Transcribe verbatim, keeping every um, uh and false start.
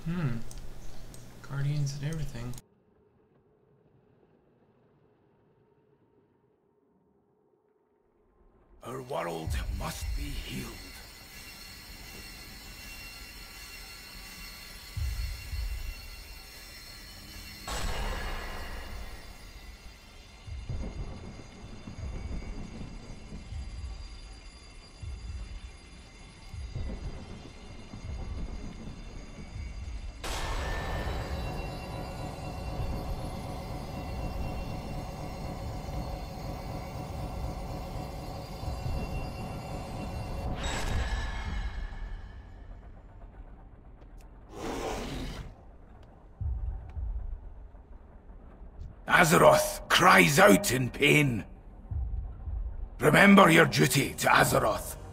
Hmm. Guardians and everything. Our world must be healed. Azeroth cries out in pain. Remember your duty to Azeroth.